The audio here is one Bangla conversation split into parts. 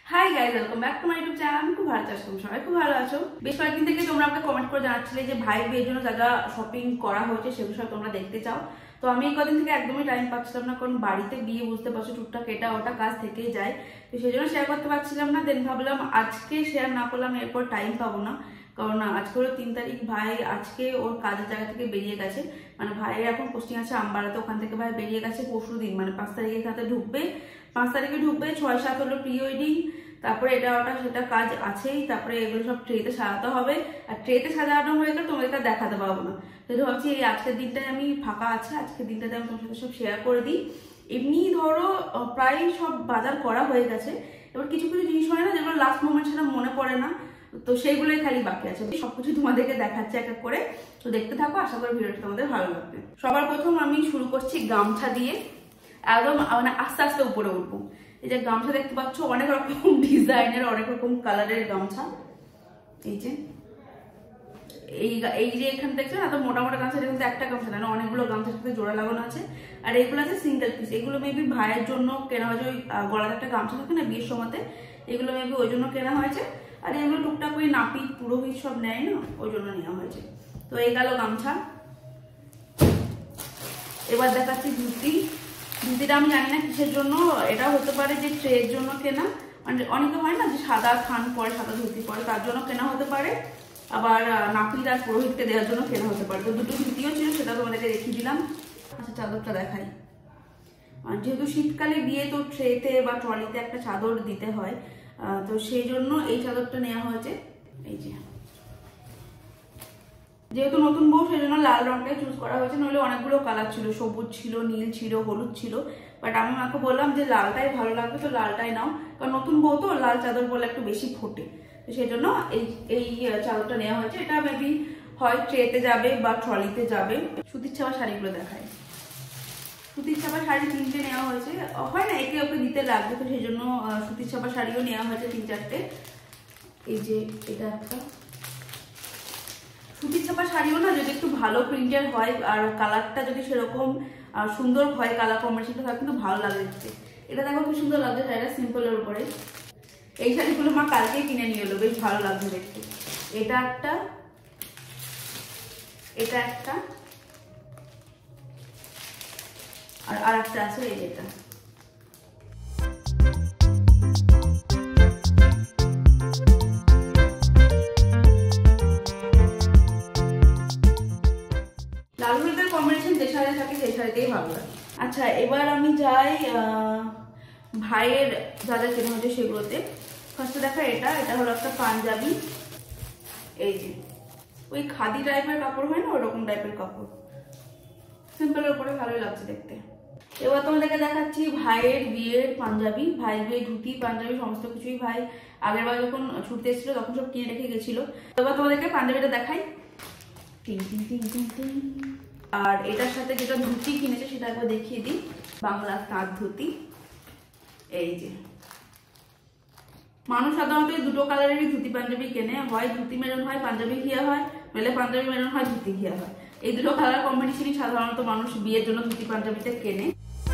High guys, welcome back to my YouTube channel. আমি খুব ভালো আছি, তোমরা সবাই খুব ভালো আছো। বেশ কয়েকদিন থেকে তোমরা আমাকে কমেন্ট করে জানাচ্ছিলে যে ভাইয়ের বিয়ের জন্য যা যা শপিং করা হয়েছে সেগুলো সব তোমরা দেখতে চাও। তো আমি এই কদিন থেকে একদমই টাইম পাচ্ছিলাম না, কারণ বাড়িতে বিয়ে বুঝতে পারছো টুকটাক এটা ওটা কাজ থেকেই যায়। তো সেই জন্য শেয়ার করতে পারছিলাম না। দেন ভাবলাম আজকে শেয়ার না করলাম এরপর টাইম পাবো না, কারণ আজকে হলো 3 তারিখ। ভাই আজকে ওর কাজের জায়গা থেকে বেরিয়ে গেছে, মানে ভাইয়ের এখন পোস্টিং আছে আম্বারাতে, ওখান থেকে ভাই বেরিয়ে গেছে পরশু দিন, মানে 5 তারিখের সাথে ঢুকবে। 5 তারিখে ঢুকবে, 6-7 হলো প্রি ওয়েডিং, তারপরে এটা ওটা সেটা কাজ আছেই। তারপরে এগুলো সব ট্রেতে সাজাতে হবে, আর ট্রেতে সাজানো হয়ে গেলে তোমাদেরকে দেখাতে পারবো না। তো ভাবছি এই আজকের দিনটায় আমি ফাঁকা আছে, আজকের দিনটাতে আমি তোমার সাথে সব শেয়ার করে দিই। এমনি ধরো প্রায় সব বাজার করা হয়ে গেছে, এবার কিছু কিছু জিনিস হয় না যেগুলো লাস্ট মোমেন্ট সেটা মনে পড়ে না, তো সেইগুলোই খালি বাকি আছে। সবকিছু তোমাদেরকে দেখাচ্ছে এক এক করে, তো দেখতে থাকো, আশা করি ভিডিওটা তোমাদের ভালো লাগবে। সবার প্রথম আমি শুরু করছি গামছা দিয়ে, একদম মানে আস্তে আস্তে উপরে উঠবো। এই যে গামছা দেখতে পাচ্ছ, অনেক রকম ডিজাইনের, অনেক রকম কালারের গামছা। এই যে এই যে এখানে দেখছো না, তো মোটা মোটা গামছা, কিন্তু একটা গামছা না, অনেকগুলো গামছার সাথে জোড়া লাগানো আছে। আর এইগুলো আছে সিঙ্গেল পিস, এগুলো মেবি ভাইয়ের জন্য কেনা হয়েছে। ওই গলাতে একটা গামছা থাকে না বিয়ের সময়তে, এগুলো মেবি ওই জন্য কেনা হয়েছে। আর এগুলো টুকটাক ওই নাপিত পুরোহিত সব নেয় না, ওই জন্য নেওয়া হয়েছে। তো এই গেল গামছা। এবার দেখাচ্ছি ধুতি। ধুতিটা আমি জানি না কিসের জন্য, এটা হতে পারে যে ট্রের জন্য কেনা, মানে অনেকে হয় না যে সাদা থান পরে, সাদা ধুতি পরে, তার জন্য কেনা হতে পারে। আবার নাপিত আর পুরোহিতকে দেওয়ার জন্য কেনা হতে পারে। তো দুটো ধুতিও ছিল, সেটা তোমাদেরকে দেখিয়ে দিলাম। আচ্ছা, চাদরটা দেখাই। আর যেহেতু শীতকালে বিয়ে, তো ট্রেতে বা ট্রলিতে একটা চাদর দিতে হয়, তো সেই জন্য এই চাদরটা নেওয়া হয়েছে। এই যে যেহেতু নতুন বউ, সেই জন্য লাল রঙটাই চুজ করা হয়েছে, নাহলে অনেকগুলো কালার ছিল, সবুজ ছিল, নীল ছিল, হলুদ ছিল। বাট আমি মাকে বললাম যে লালটাই ভালো লাগবে, তো লালটাই নাও, কারণ নতুন বউ তো লাল চাদর বলে একটু বেশি ফোটে। তো সেই জন্য এই চাদরটা নেওয়া হয়েছে। এটা মেবি হয় ট্রেতে যাবে বা ট্রলিতে যাবে। সুতির ছাপা শাড়িগুলো দেখায়। সুতির ছাপা শাড়ি 3টে নেওয়া হয়েছে, হয় না একে ওকে দিতে লাগবে, তো সেই জন্য সুতির ছাপা শাড়িও নেওয়া হয়েছে 3-4টে। এই যে এটা একটা সুতির ছাপা শাড়িও না, যদি একটু ভালো প্রিন্টের হয় আর কালারটা যদি সেরকম সুন্দর হয়, কালার কম্বিনেশনটা তার কিন্তু ভালো লাগে দেখতে। এটা দেখো খুব সুন্দর লাগছে শাড়িটা, সিম্পলের উপরে। এই শাড়িগুলো মা কালকেই কিনে নিয়ে এলো, বেশ ভালো লাগছে দেখতে। এটা একটা, এটা একটা, আর একটা আছে এই যেটা। লাল হলুদের কম্বিনেশন যে শাড়ি থাকে সেই শাড়িতেই ভালো লাগে। আচ্ছা, এবার আমি যাই ভাইয়ের যা যা কেনা হয়েছে সেগুলোতে। ফার্স্টে দেখা এটা হলো একটা পাঞ্জাবি। এই যে ওই খাদি টাইপের কাপড় হয় না, ওরকম টাইপের কাপড়, সিম্পলের উপরে ভালোই লাগছে দেখতে। এবার তোমাদেরকে দেখাচ্ছি ভাইয়ের বিয়ের পাঞ্জাবি, ভাইয়ের বিয়ের ধুতি, পাঞ্জাবি, সমস্ত কিছুই ভাই আগের বার যখন ছুটতে এসেছিল তখন সব কিনে রেখে গেছিল। এবার তোমাদেরকে পাঞ্জাবিটা দেখাই। আর এটার সাথে যেটা ধুতি কিনেছে সেটা একবার দেখিয়ে দিই। বাংলা তাঁত ধুতি। এই যে মানুষ সাধারণত এই দুটো কালারেরই ধুতি পাঞ্জাবি কেনে, হয় ধুতি মেরুন হয়, পাঞ্জাবি ঘিয়া হয়, নইলে পাঞ্জাবি মেরুন হয়, ধুতি ঘিয়া হয়। এই দুটো কালার কম্বিনেশনই সাধারণত মানুষ বিয়ের জন্য ধুতি পাঞ্জাবিতে কেনে।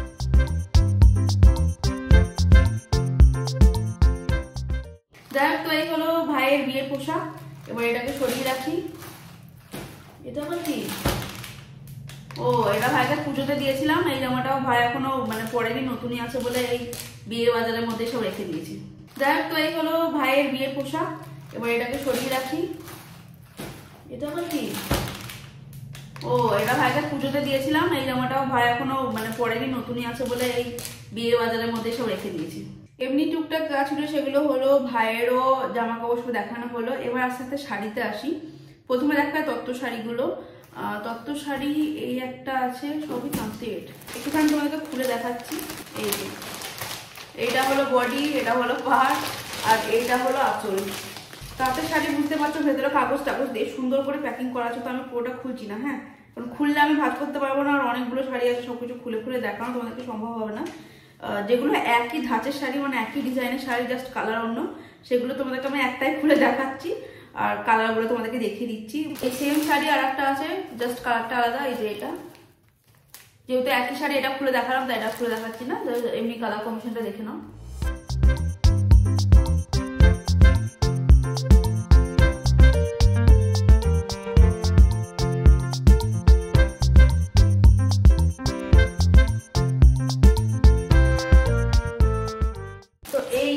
যাই হোক, তো এই হলো ভাইয়ের বিয়ের পোশাক। এবার এটাকে সরিয়ে রাখি। এটা আবার কি? ও, এটা ভাইকে পুজোতে দিয়েছিলাম। এই জামাটাও ভাই এখনো মানে পরেনি, নতুনই আছে বলে এই বিয়ের বাজারের মধ্যে সব রেখে দিয়েছি। যাই হোক, তো এই হলো ভাইয়ের বিয়ের পোশাক। এবার এটাকে সরিয়ে রাখি। এটা আবার কি? ও, এটা ভাইকে পুজোতে দিয়েছিলাম। এই জামাটাও ভাই এখনো মানে পরেনি, নতুনই আছে বলে এই বিয়ের বাজারের মধ্যে সব রেখে দিয়েছি। এমনি টুকটাক কাজ ছিল, সেগুলো হলো। ভাইয়েরও জামা কাপড় সব দেখানো হলো। এবার আস্তে আস্তে শাড়িতে আসি। প্রথমে দেখায় তত্ত্ব শাড়িগুলো। তত্ত্ব শাড়ি এই একটা আছে, সবই কমপ্লিট। একটুখানি তোমাকে খুলে দেখাচ্ছি। এই যে এইটা হলো বডি, এটা হলো পাড়, আর এইটা হলো আঁচল। তাঁতের শাড়ি বুঝতে পারছো, ভেতরে কাগজ টাগজ দিয়ে সুন্দর করে প্যাকিং করা আছে। তো আমি পুরোটা খুলছি না, হ্যাঁ, কারণ খুললে আমি ভাঁজ করতে পারবো না, আর অনেকগুলো শাড়ি আছে, সবকিছু খুলে খুলে দেখানো তোমাদেরকে সম্ভব হবে না। যেগুলো একই ধাঁচের শাড়ি, মানে একই ডিজাইনের শাড়ি, জাস্ট কালার অন্য, সেগুলো তোমাদেরকে আমি একটাই খুলে দেখাচ্ছি, আর কালারগুলো তোমাদেরকে দেখিয়ে দিচ্ছি। এই সেম শাড়ি আর একটা আছে, জাস্ট কালারটা আলাদা। এই যে এটা, যেহেতু একই শাড়ি, এটা খুলে দেখালাম তাই এটা খুলে দেখাচ্ছি না, এমনি কালার কম্বিনেশনটা দেখে নাও।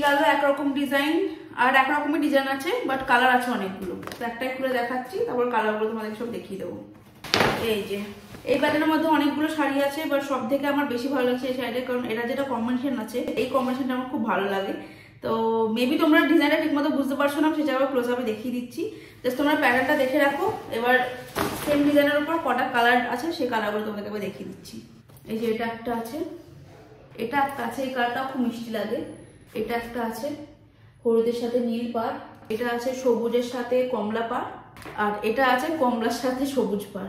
গেল একরকম ডিজাইন, আর একরকমের ডিজাইন আছে বাট কালার আছে অনেকগুলো। তো একটাই খুলে দেখাচ্ছি, তারপর কালারগুলো তোমাদের সব দেখিয়ে দেবো। এই যে এই প্যাটার্নের মধ্যে অনেকগুলো শাড়ি আছে, বাট সব থেকে আমার বেশি ভালো লাগছে এই শাড়িটা, কারণ এটা যেটা কম্বিনেশন আছে এই কম্বিনেশনটা আমার খুব ভালো লাগে। তো মেবি তোমরা ডিজাইনটা ঠিক মতো বুঝতে পারছো না, সেটা আবার ক্লোজ আপে দেখিয়ে দিচ্ছি। জাস্ট তোমরা প্যাটার্নটা দেখে রাখো। এবার সেম ডিজাইনের উপর কটা কালার আছে সেই কালারগুলো তোমাদেরকে আবার দেখিয়ে দিচ্ছি। এই যে এটা একটা আছে, এটা একটা আছে, এই কালারটাও খুব মিষ্টি লাগে। এটা একটা আছে হলুদের সাথে নীল পাড়, এটা আছে সবুজের সাথে কমলা পাড়, আর এটা আছে কমলার সাথে সবুজ পাড়।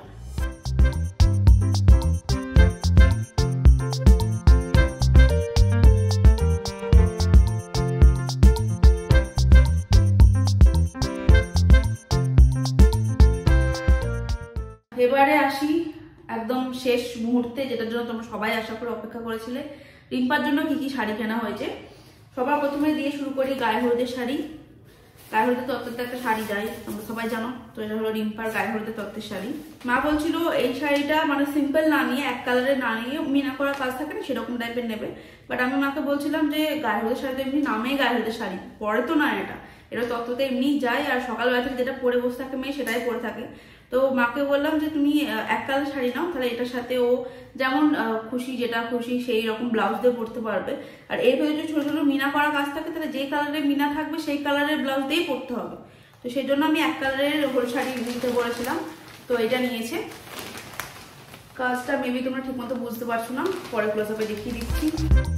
এবারে আসি একদম শেষ মুহূর্তে, যেটার জন্য তোমরা সবাই আশা করে অপেক্ষা করেছিলে, রিম্পার জন্য কি কি শাড়ি কেনা হয়েছে। সবার প্রথমে দিয়ে শুরু করি গায়ে হলুদের শাড়ি। গায়ে হলুদের তত্ত্বের একটা শাড়ি যায়, তোমরা সবাই জানো। তো এটা হলো রিম্পার গায়ে হলুদের তত্ত্বের শাড়ি। মা বলছিল এই শাড়িটা মানে সিম্পল না নিয়ে, এক কালারে না নিয়ে, মিনা করা কাজ থাকে না সেরকম টাইপের নেবে। বাট আমি মাকে বলছিলাম যে গায়ে হলুদের শাড়ি তো এমনি নামেই গায়ে হলুদের শাড়ি, পরে তো না এটা তত্ত্বতে এমনি যায়, আর সকালবেলা থেকে যেটা পরে বসে থাকে মেয়ে সেটাই পরে থাকে। তো মাকে বললাম যে তুমি এক কালার শাড়ি নাও, তাহলে এটার সাথে ও যেমন খুশি যেটা খুশি সেই রকম ব্লাউজ দিয়ে পরতে পারবে। আর এর ভেতরে যদি ছোট ছোট মিনা করা কাজ থাকে তাহলে যে কালারের মিনা থাকবে সেই কালারের ব্লাউজ দিয়েই পরতে হবে। তো সেই জন্য আমি এক কালারের হলুদ শাড়ি নিতে বলেছিলাম, তো এটা নিয়েছে। কাজটা মেবি তোমরা ঠিক মতো বুঝতে পারছো না, পরে ক্লোজ আপে দেখিয়ে দিচ্ছি।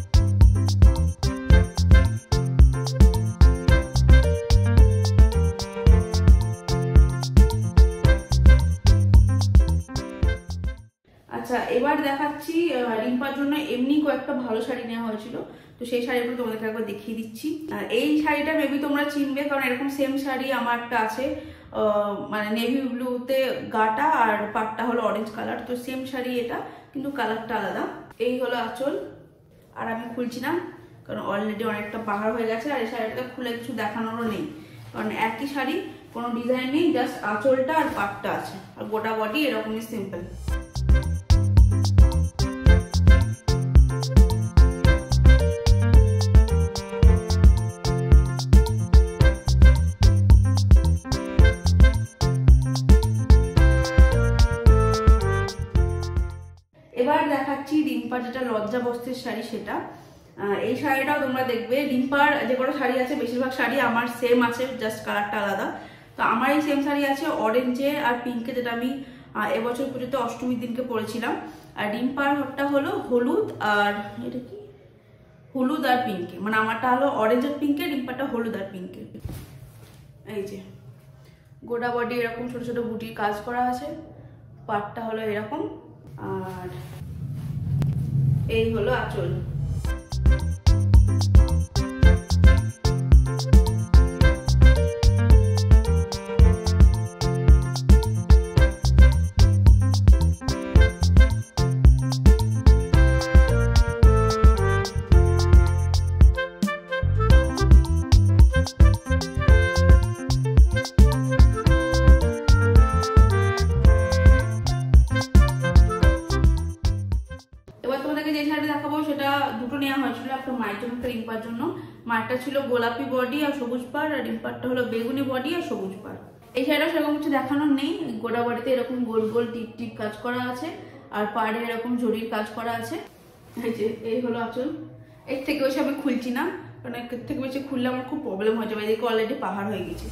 আচ্ছা, এবার দেখাচ্ছি রিম্পার জন্য এমনি কয়েকটা ভালো শাড়ি নেওয়া হয়েছিল, তো সেই শাড়িগুলো তোমাদেরকে একবার দেখিয়ে দিচ্ছি। এই শাড়িটা মেবি তোমরা চিনবে, কারণ এরকম সেম শাড়ি আমার একটা আছে, মানে নেভি ব্লুতে গাটা আর পাটটা হলো অরেঞ্জ কালার। তো সেম শাড়ি এটা, কিন্তু কালারটা আলাদা। এই হলো আঁচল, আর আমি খুলছি না কারণ অলরেডি অনেকটা পাহাড় হয়ে গেছে, আর এই শাড়িটা খুলে কিছু দেখানোরও নেই, কারণ একই শাড়ি, কোনো ডিজাইন নেই, জাস্ট আঁচলটা আর পাটটা আছে, আর গোটা বডি এরকমই সিম্পল। এবার দেখাচ্ছি রিম্পার যেটা লজ্জা বস্ত্রের শাড়ি সেটা। এই শাড়িটাও তোমরা দেখবে, রিম্পার যে কোনো শাড়ি আছে বেশিরভাগ শাড়ি আমার সেম আছে, জাস্ট কালারটা আলাদা। তো আমার এই সেম শাড়ি আছে অরেঞ্জে আর পিঙ্কে, যেটা আমি এবছর পুজোতে অষ্টমীর দিনকে পরেছিলাম। আর রিম্পার হটটা হলো হলুদ আর এটা কি হলুদ আর পিঙ্কে, মানে আমারটা হলো অরেঞ্জ আর পিঙ্কে, রিম্পারটা হলুদ আর পিঙ্কে। এই যে গোটা বডি এরকম ছোট ছোট বুটির কাজ করা আছে, পাটটা হলো এরকম, আর এই হলো আঁচল। রিম্পার জন্য মারটা ছিল গোলাপি বডি আর সবুজ পাড়, আর রিম্পারটা হলো বেগুনি বডি আর সবুজ পাড়। এই শাড়িটা সেরকম কিছু দেখানোর নেই, গোটা বডিতে এরকম গোল গোল টিপ টিপ কাজ করা আছে, আর পাড়ে এরকম জরির কাজ করা আছে। এই যে এই হলো আঁচল। এর থেকে বেশি আমি খুলছি না, কারণ এর থেকে বেশি খুললে আমার খুব প্রবলেম হয়ে যাবে, এদিকে অলরেডি পাহাড় হয়ে গেছে।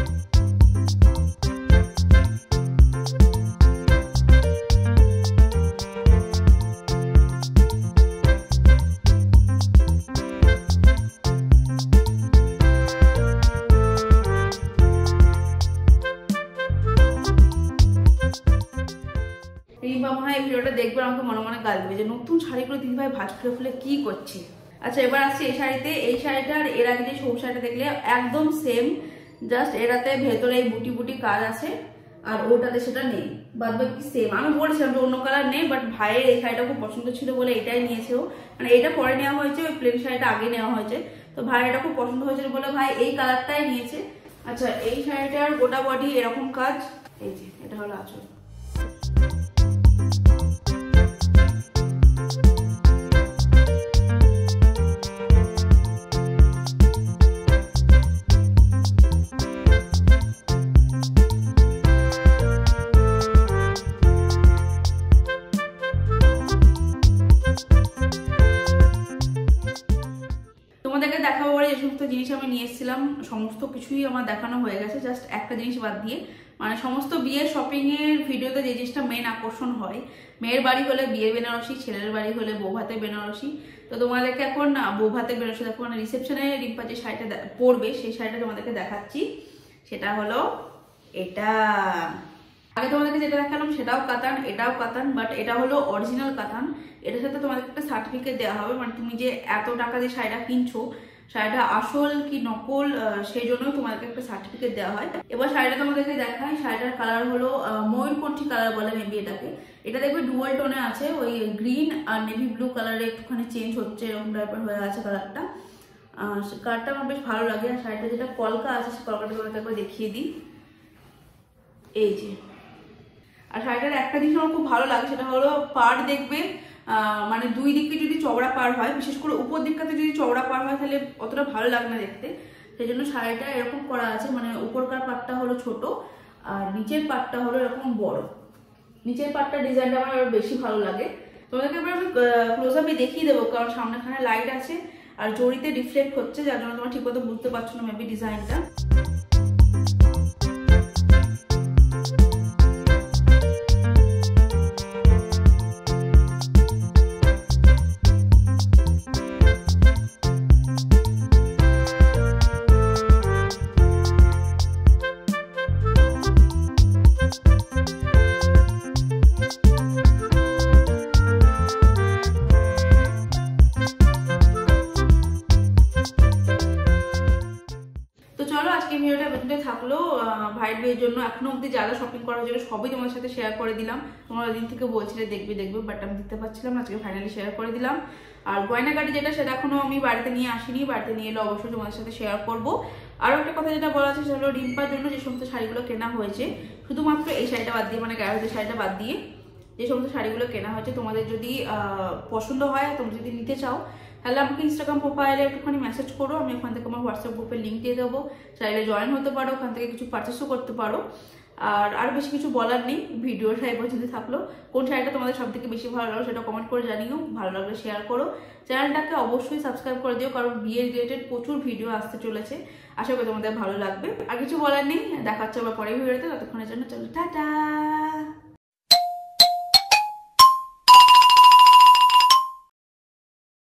ভিডিওটা দেখবে আমাকে মনে মনে গাল দেবে যে নতুন শাড়িগুলো দিদি ভাই ভাঁজ খুলে খুলে কি করছে। আচ্ছা, এবার আসছি এই শাড়িতে। এই শাড়িটার এর আগে যে সবুজ শাড়িটা দেখলে একদম সেম, জাস্ট এটাতে ভেতরে এই বুটি বুটি কাজ আছে, আর ওটাতে সেটা নেই, বাদ বাকি সেম। আমি বলেছিলাম যে অন্য কালার নেই, বাট ভাইয়ের এই শাড়িটা খুব পছন্দ ছিল বলে এটাই নিয়েছে ও, মানে এটা পরে নেওয়া হয়েছে, ওই প্লেন শাড়িটা আগে নেওয়া হয়েছে। তো ভাইয়ের এটা খুব পছন্দ হয়েছিল বলে ভাই এই কালারটাই নিয়েছে। আচ্ছা, এই শাড়িটার গোটা বডি এরকম কাজ। এই যে এটা হলো আঁচল। জিনিস আমি নিয়ে এসেছিলাম সমস্ত কিছুই আমার দেখানো হয়ে গেছে, জাস্ট একটা জিনিস বাদ দিয়ে। মানে সমস্ত বিয়ের শপিংয়ের ভিডিওতে যে জিনিসটা মেন আকর্ষণ হয়, মেয়ের বাড়ি হলে বিয়ে বেনারসি, ছেলের বাড়ি হলে বউ ভাতে বেনারসি। তো তোমাদেরকে এখন বউ ভাতে বেনারসি দেখো, মানে রিসেপশনে রিম্পা যে শাড়িটা পরবে সেই শাড়িটা তোমাদেরকে দেখাচ্ছি। সেটা হলো এটা। আগে তোমাদেরকে যেটা দেখালাম সেটাও কাতান, এটাও কাতান, বাট এটা হলো অরিজিনাল কাতান। এটার সাথে তোমাদেরকে একটা সার্টিফিকেট দেওয়া হবে, মানে তুমি যে এত টাকা দিয়ে শাড়িটা কিনছো শাড়িটা আসল কি নকল সেই জন্যই তোমাদেরকে একটা সার্টিফিকেট দেওয়া হয়। এবার শাড়িটা তোমাদেরকে দেখাই। শাড়িটার কালার হলো ময়ূরকণ্ঠী কালার বলে মেবি এটাকে। এটা দেখবে ডুয়াল টোনে আছে, ওই গ্রিন আর নেভি ব্লু কালারে একটুখানি চেঞ্জ হচ্ছে, এরকম টাইপের হয়ে আছে কালারটা। কালারটা আমার বেশ ভালো লাগে। আর শাড়িটা যেটা কলকা আছে সেই কলকাটা তোমাকে একবার দেখিয়ে দিই, এই যে। আর শাড়িটার একটা জিনিস আমার খুব ভালো লাগে, সেটা হলো পাড় দেখবে মানে দুই দিকে যদি চওড়া পাড় হয়, বিশেষ করে উপর দিকটাতে যদি চওড়া পাড় হয় তাহলে অতটা ভালো লাগে না দেখতে। সেই জন্য শাড়িটা এরকম করা আছে, মানে উপরকার পাটটা হলো ছোট আর নিচের পাটটা হলো এরকম বড়। নিচের পাটটা ডিজাইনটা আমার আরো বেশি ভালো লাগে। তোমাদেরকে এবার আমি ক্লোজ আপে দেখিয়ে দেবো, কারণ সামনেখানে লাইট আছে আর জড়িতে রিফ্লেক্ট হচ্ছে, যার জন্য তোমরা ঠিক মতো বুঝতে পারছো না মেবি ডিজাইনটা। থাকলো ভাইয়ের বিয়ের জন্য এখনো অব্দি যা যা শপিং করা হয়েছিল সবই তোমাদের সাথে শেয়ার করে দিলাম। তোমরা দিন থেকে বলছিলে দেখবে দেখবে, বাট আমি দিতে পারছিলাম না, আজকে ফাইনালি শেয়ার করে দিলাম। আর গয়নাগাটি যেটা সেটা এখনো আমি বাড়িতে নিয়ে আসিনি, বাড়িতে নিয়ে এলে অবশ্যই তোমাদের সাথে শেয়ার করবো। আরও একটা কথা যেটা বলা আছে সেটা হলো রিম্পার জন্য যে সমস্ত শাড়িগুলো কেনা হয়েছে, শুধুমাত্র এই শাড়িটা বাদ দিয়ে, মানে গায়ের শাড়িটা বাদ দিয়ে যে সমস্ত শাড়িগুলো কেনা হয়েছে, তোমাদের যদি পছন্দ হয়, তোমরা যদি নিতে চাও তাহলে আমাকে ইনস্টাগ্রাম প্রোফাইলে একটুখানি মেসেজ করো, আমি ওখান থেকে আমার হোয়াটসঅ্যাপ গ্রুপের লিঙ্ক দিয়ে দেবো, চাইলে জয়েন হতে পারো, ওখান থেকে কিছু পারচেসও করতে পারো। আর বেশি কিছু বলার নেই, ভিডিওটা এই পর্যন্ত থাকলো। কোন শাড়িটা তোমাদের সব থেকে বেশি ভালো লাগলো সেটা কমেন্ট করে জানিও, ভালো লাগলে শেয়ার করো, চ্যানেলটাকে অবশ্যই সাবস্ক্রাইব করে দিও, কারণ বিয়ের রিলেটেড প্রচুর ভিডিও আসতে চলেছে, আশা করি তোমাদের ভালো লাগবে। আর কিছু বলার নেই, দেখা হচ্ছে আবার পরের ভিডিওতে, ততক্ষণের জন্য চলো টাটা।